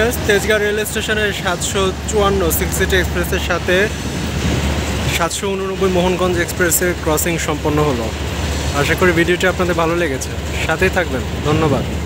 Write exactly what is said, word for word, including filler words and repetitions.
Viewers, Tejgaon rail স্টেশনের সাতশো চুয়ান্ন সিক্স সিটি এক্সপ্রেসের সাথে সাতশো উননব্বই মোহনগঞ্জ এক্সপ্রেসের ক্রসিং সম্পন্ন হলো। আশা করি ভিডিওটি আপনাদের ভালো লেগেছে, সাথেই থাকবেন। ধন্যবাদ।